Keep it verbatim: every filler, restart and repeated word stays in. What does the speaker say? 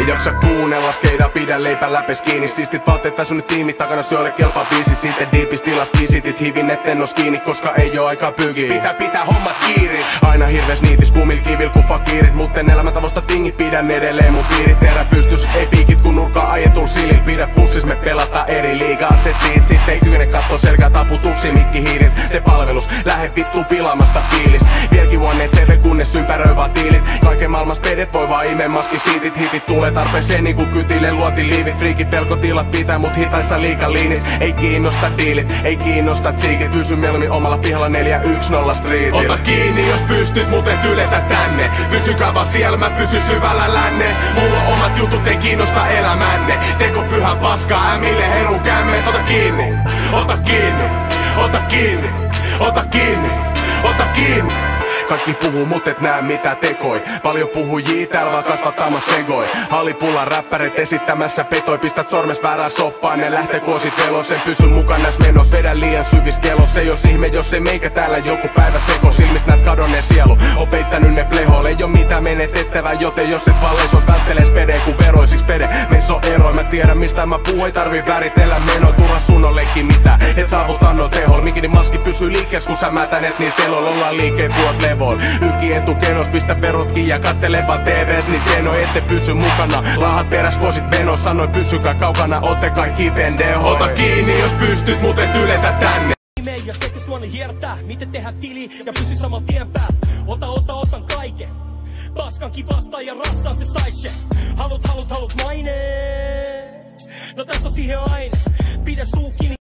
Ei jaksa kuunnella, skeida pidä leipä läpes kiinni. Siistit vaatteet väsynyt tiimit takana, syölle kelpaa biisi. Sitten diipis tilas visitit, hivin etten nos kiinni, koska ei oo aikaa pygiin. Pitää pitää hommat kiirin. Aina hirves niitis, kuumil kivil ku fakiirit. Mutten elämäntavosta tingi, pidän edelleen mun piirit. Terä pystys, ei piikit kun nurkkaa ajetul silil. Pidä pussis, me pelata eri liigaa. Se siit, sit ei kykene katto selkää taputuksi mikki hiirit. Te palvelus, lähe vittu pilaamasta fiilist. Vieläkin vuonneet C V kunnes ympäröi vaan tiilit. Kaiken maailmans pedet voi vaan ime maski siitit. Hitit tulee tarpeeseen niinku kytille luoti liivit. Friikit pelkotilat pitää mut hitaissa liika liinit. Ei kiinnosta diilit, ei kiinnosta tsiikit. Pysy mieluummin omalla pihalla neljä yksi nolla streetillä. Ota kiinni jos pystyt, mut et yletä tänne. Pysykää vaan siellä, mä pysy syvällä lännes. Mulla omat jutut ei kiinnosta elämänne. Teko pyhä paskaa, ämille heru kämmeet. Ota kiinni, ota kiinni, ota kiinni, ota kiinni, ota kiinni. Kaikki puhuu mut et nää mitä tekoi. Paljon puhujii täällä vaan kasvattamas segoi. Hallipullan räppäret esittämässä petoi. Pistät sormes väärään soppaan, ne lähtee kuosit velos. En pysy mukaan näis menos, vedän liian syvis kelos. Ei jos ihme jos ei meikä täällä joku päivä seko. Silmist näet kadonneen sielu, on peittänyt ne plehol. Ei oo mitään menetettävää, joten jos et valleisos välttelees pede kun veroisiks pede. Meissä on eroi, mä tiedän mistä mä puhun. Ei tarvii väritellä meno, turha sun on leikki mitään. Et saavuttaa no tehol, mikini maski pysyy liikkees kun sä mätänet niin telol. Ollaan liikkeet tuot levo. Yki etukenos, pistä verotkin ja kattelepa T V:s, niin tieno ette pysy mukana. Lahat peräs kosit venos, sanoin pysykää kaukana, ootte kaikki pendeho. Ota kiinni jos pystyt, mut et yletä tänne. Ja sekä suoni hiertää, miten tehdä tili ja pysy saman tien päät. Ota, ota, otan kaiken. Paskankin vastaan ja rassaan se saise. Halut, halut, halut mainee. No tässä on siihen aine. Pidä suu kiinni.